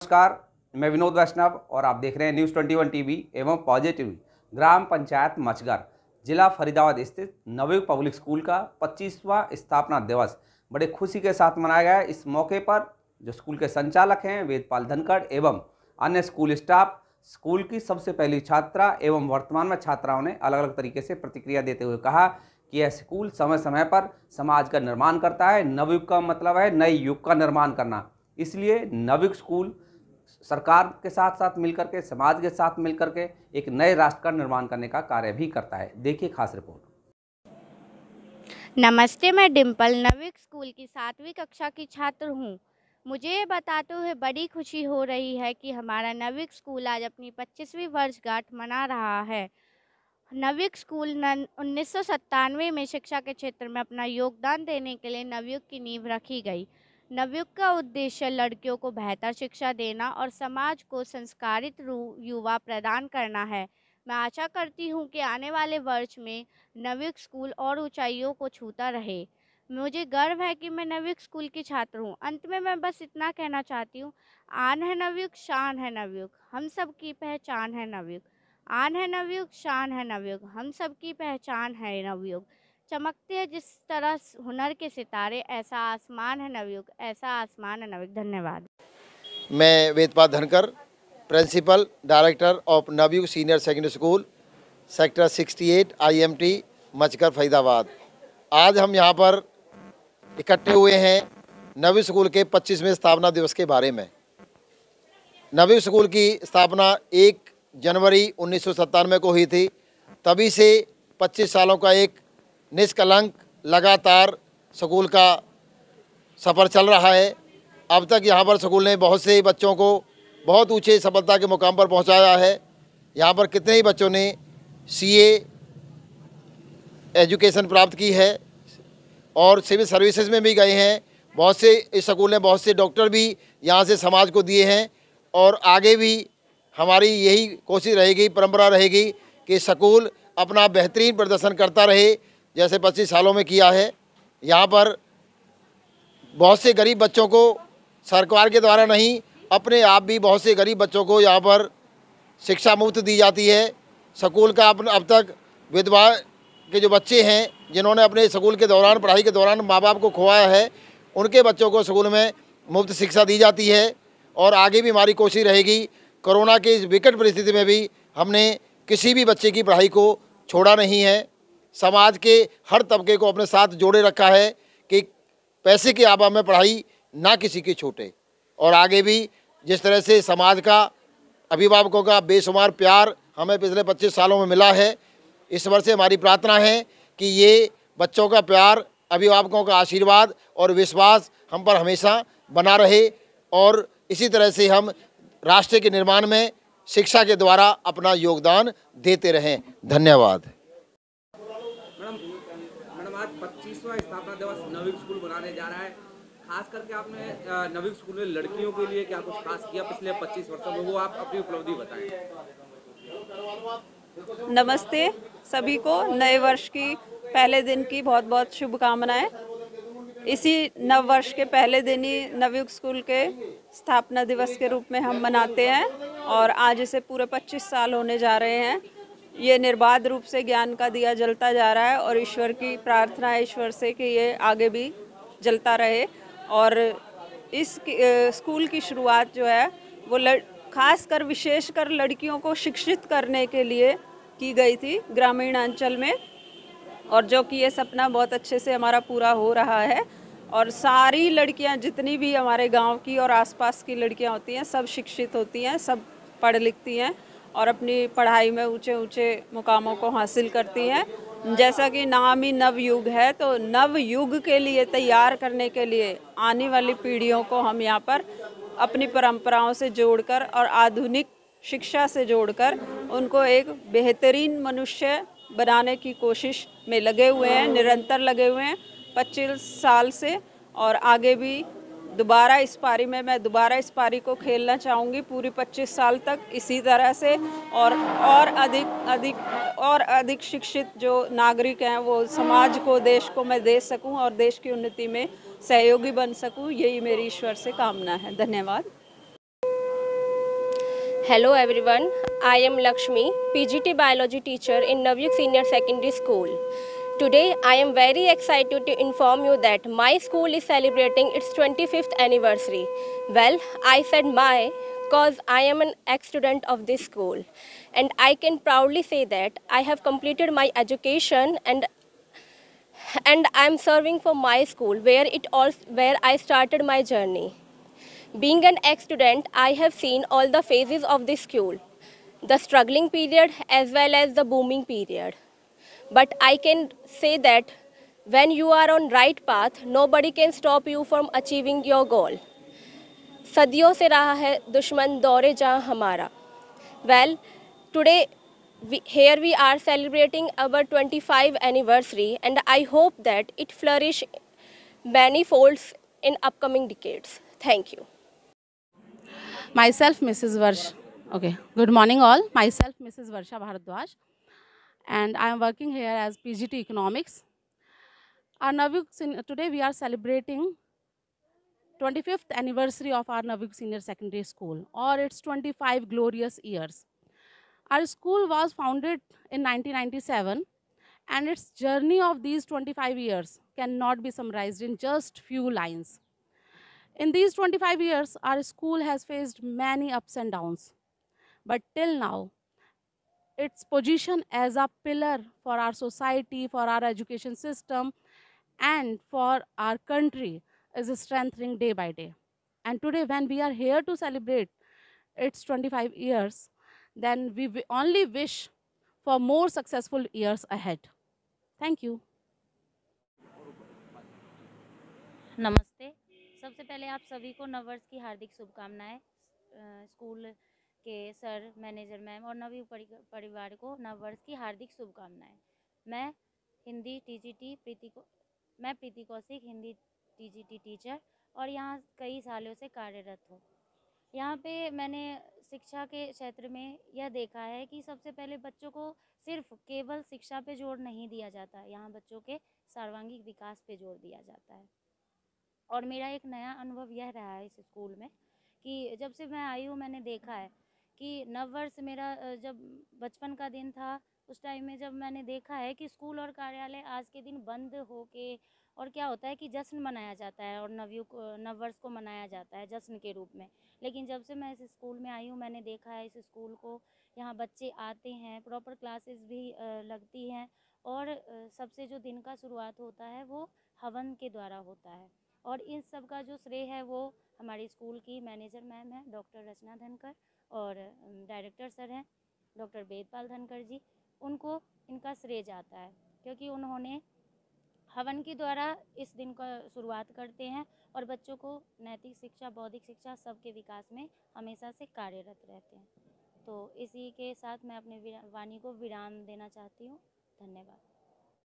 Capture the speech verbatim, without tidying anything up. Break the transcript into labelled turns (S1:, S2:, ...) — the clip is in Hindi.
S1: नमस्कार, मैं विनोद वैष्णव और आप देख रहे हैं न्यूज़ इक्कीस टीवी एवं पॉजिटिव। ग्राम पंचायत मचगर, जिला फरीदाबाद स्थित नवयुग पब्लिक स्कूल का पच्चीसवां स्थापना दिवस बड़े खुशी के साथ मनाया गया। इस मौके पर जो स्कूल के संचालक हैं वेदपाल धनखड़ एवं अन्य स्कूल स्टाफ, स्कूल की सबसे पहली छात्रा एवं वर्तमान में छात्राओं ने अलग अलग तरीके से प्रतिक्रिया देते हुए कहा कि यह स्कूल समय समय पर समाज का निर्माण करता है। नवयुग का मतलब है नए युग का निर्माण करना, इसलिए नवयुग स्कूल सरकार के साथ साथ मिलकर के, समाज के साथ मिलकर के एक नए राष्ट्र का निर्माण करने का कार्य भी करता है। देखिए खास रिपोर्ट।
S2: नमस्ते, मैं डिम्पल नवयुग स्कूल की सातवीं कक्षा की छात्र हूँ। मुझे ये बताते हुए बड़ी खुशी हो रही है कि हमारा नवयुग स्कूल आज अपनी पच्चीसवीं वर्षगांठ मना रहा है। नवयुग स्कूल उन्नीस सौ सत्तानवे में शिक्षा के क्षेत्र में अपना योगदान देने के लिए नवयुग की नींव रखी गई। नवयुग का उद्देश्य लड़कियों को बेहतर शिक्षा देना और समाज को संस्कारित युवा प्रदान करना है। मैं आशा करती हूँ कि आने वाले वर्ष में नवयुग स्कूल और ऊंचाइयों को छूता रहे। मुझे गर्व है कि मैं नवयुग स्कूल की छात्र हूँ। अंत में मैं बस इतना कहना चाहती हूँ, आन है नवयुग, शान है नवयुग, हम सब की पहचान है नवयुग। आन है नवयुग, शान है नवयुग, हम सब की पहचान है नवयुग। चमकते हैं जिस तरह हुनर के सितारे, ऐसा आसमान है नवयुग, ऐसा आसमान है नवयुग। धन्यवाद।
S3: मैं Vedpal Dhankhar, principal director of Navyug senior secondary school, sector अड़सठ, आईएमटी, मचगर, फरीदाबाद। आज हम यहाँ पर इकट्ठे हुए हैं नवयुग स्कूल के पच्चीसवें स्थापना दिवस के बारे में। नवयुग स्कूल की स्थापना एक जनवरी उन्नीस सौ सत्तानवे को हुई थी। तभी से पच्चीस सालों का एक निष्कलंक लगातार स्कूल का सफ़र चल रहा है। अब तक यहाँ पर स्कूल ने बहुत से बच्चों को बहुत ऊंचे सफलता के मुकाम पर पहुँचाया है। यहाँ पर कितने ही बच्चों ने सीए एजुकेशन प्राप्त की है और सिविल सर्विसेज में भी गए हैं। बहुत से इस स्कूल ने बहुत से डॉक्टर भी यहाँ से समाज को दिए हैं और आगे भी हमारी यही कोशिश रहेगी, परंपरा रहेगी कि स्कूल अपना बेहतरीन प्रदर्शन करता रहे जैसे पच्चीस सालों में किया है। यहाँ पर बहुत से गरीब बच्चों को सरकार के द्वारा नहीं, अपने आप भी बहुत से गरीब बच्चों को यहाँ पर शिक्षा मुफ्त दी जाती है। स्कूल का अपन अब तक विधवा के जो बच्चे हैं जिन्होंने अपने स्कूल के दौरान, पढ़ाई के दौरान माँ बाप को खोया है, उनके बच्चों को स्कूल में मुफ्त शिक्षा दी जाती है। और आगे भी हमारी कोशिश रहेगी। कोरोना की इस विकट परिस्थिति में भी हमने किसी भी बच्चे की पढ़ाई को छोड़ा नहीं है। समाज के हर तबके को अपने साथ जोड़े रखा है कि पैसे के अभाव में पढ़ाई ना किसी की छूटे। और आगे भी जिस तरह से समाज का, अभिभावकों का बेशुमार प्यार हमें पिछले पच्चीस सालों में मिला है, इस वर्ष से हमारी प्रार्थना है कि ये बच्चों का प्यार, अभिभावकों का आशीर्वाद और विश्वास हम पर हमेशा बना रहे और इसी तरह से हम राष्ट्र के निर्माण में शिक्षा के द्वारा अपना योगदान देते रहें। धन्यवाद।
S1: मैडम मैडम आज पच्चीसवां स्थापना दिवस नवयुग स्कूल मनाने जा रहा है। खास करके आपने नवयुग स्कूल में लड़कियों के लिए क्या कुछ खास किया पिछले पच्चीस वर्षों में, वो आप अपनी उपलब्धि बताएं।
S4: नमस्ते सभी को, नए वर्ष की पहले दिन की बहुत बहुत शुभकामनाएं। इसी नव वर्ष के पहले दिन ही नवयुग स्कूल के स्थापना दिवस के रूप में हम मनाते हैं और आज इसे पूरे पच्चीस साल होने जा रहे हैं। ये निर्बाध रूप से ज्ञान का दिया जलता जा रहा है और ईश्वर की प्रार्थना है ईश्वर से कि ये आगे भी जलता रहे। और इस स्कूल की शुरुआत जो है वो लड़ खास कर विशेषकर लड़कियों को शिक्षित करने के लिए की गई थी ग्रामीण अंचल में, और जो कि ये सपना बहुत अच्छे से हमारा पूरा हो रहा है। और सारी लड़कियां जितनी भी हमारे गांव की और आसपास की लड़कियां होती हैं सब शिक्षित होती हैं, सब पढ़ लिखती हैं और अपनी पढ़ाई में ऊंचे ऊंचे मुकामों को हासिल करती हैं। जैसा कि नाम ही नवयुग है, तो नव युग के लिए तैयार करने के लिए आने वाली पीढ़ियों को हम यहाँ पर अपनी परंपराओं से जोड़कर और आधुनिक शिक्षा से जोड़कर उनको एक बेहतरीन मनुष्य बनाने की कोशिश में लगे हुए हैं, निरंतर लगे हुए हैं पच्चीस साल से। और आगे भी दोबारा इस पारी में मैं दोबारा इस पारी को खेलना चाहूँगी पूरी पच्चीस साल तक इसी तरह से, और और अधिक अधिक और अधिक शिक्षित जो नागरिक हैं वो समाज को, देश को मैं दे सकूं और देश की उन्नति में सहयोगी बन सकूं, यही मेरी ईश्वर से कामना है। धन्यवाद।
S5: Hello everyone, I am Lakshmi, P G T Biology teacher in Navyuk Senior Secondary School. Today I am very excited to inform you that my school is celebrating its twenty-fifth anniversary. Well, I said my because I am an ex-student of this school, and I can proudly say that I have completed my education and and I am serving for my school where it all where I started my journey. Being an ex-student, I have seen all the phases of this school, the struggling period as well as the booming period. But I can say that when you are on right path, nobody can stop you from achieving your goal. सदियों से रहा है दुश्मन दौरे जहां हमारा. Well, today we, here we are celebrating our twenty-fifth anniversary, and I hope that it flourish many folds in upcoming decades. Thank you.
S6: Myself, Missus Varsh. Okay. Good morning, all. Myself, Missus Varsha Bharadwaj, and I am working here as P G T Economics. Our Navyuk, today we are celebrating twenty-fifth anniversary of our Navyuk Senior Secondary School, or its twenty-five glorious years. Our school was founded in nineteen ninety-seven, and its journey of these twenty-five years cannot be summarized in just few lines. In these twenty-five years, our school has faced many ups and downs, but till now, its position as a pillar for our society, for our education system, and for our country is strengthening day by day. And today, when we are here to celebrate its twenty-five years, then we only wish for more successful years ahead. Thank you.
S7: नमस्ते। सबसे पहले आप सभी को नववर्ष की हार्दिक शुभकामनाएं। स्कूल के सर, मैनेजर मैम और नवयुग परिवार को नववर्ष की हार्दिक शुभकामनाएं। मैं हिंदी टीजीटी प्रीति को मैं प्रीति कौशिक, हिंदी टीजीटी टीचर और यहाँ कई सालों से कार्यरत हूँ। यहाँ पे मैंने शिक्षा के क्षेत्र में यह देखा है कि सबसे पहले बच्चों को सिर्फ केवल शिक्षा पे जोर नहीं दिया जाता है, यहाँ बच्चों के सर्वांगीण विकास पे जोर दिया जाता है। और मेरा एक नया अनुभव यह रहा है इस स्कूल में कि जब से मैं आई हूँ मैंने देखा है कि नववर्ष मेरा जब बचपन का दिन था, उस टाइम में जब मैंने देखा है कि स्कूल और कार्यालय आज के दिन बंद हो के और क्या होता है कि जश्न मनाया जाता है और नवयुग नववर्ष को मनाया जाता है जश्न के रूप में। लेकिन जब से मैं इस स्कूल में आई हूँ मैंने देखा है इस स्कूल को, यहाँ बच्चे आते हैं, प्रॉपर क्लासेस भी लगती हैं और सबसे जो दिन का शुरुआत होता है वो हवन के द्वारा होता है। और इन सब का जो श्रेय है वो हमारी स्कूल की मैनेजर मैम हैं डॉक्टर रचना धनकर और डायरेक्टर सर हैं डॉक्टर वेदपाल धनकर जी, उनको इनका श्रेय जाता है क्योंकि उन्होंने हवन के द्वारा इस दिन का शुरुआत करते हैं और बच्चों को नैतिक शिक्षा, बौद्धिक शिक्षा सबके विकास में हमेशा से कार्यरत रहते हैं। तो इसी के साथ मैं अपने वाणी को विराम देना चाहती हूँ। धन्यवाद।